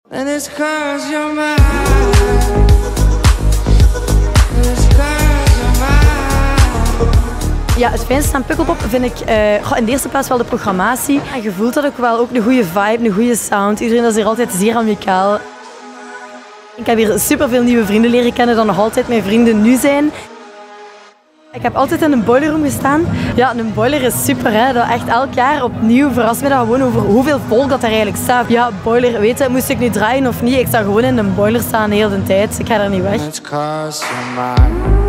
And it's 'cause you're mine. Ja, het fijnste aan Pukkelpop vind ik in de eerste plaats wel de programmatie. En je voelt dat ook wel, ook een goede vibe, een goede sound. Iedereen is hier altijd zeer amicaal. Ik heb hier superveel nieuwe vrienden leren kennen die nog altijd mijn vrienden nu zijn. Ik heb altijd in een boilerroom gestaan. Ja, een boiler is super, hè. Dat echt elk jaar opnieuw verrast me dat gewoon over hoeveel volk dat er eigenlijk staat. Ja, boiler, weet je, moest ik nu draaien of niet? Ik sta gewoon in een boiler staan de hele tijd. Ik ga er niet weg. It's 'cause you're mine.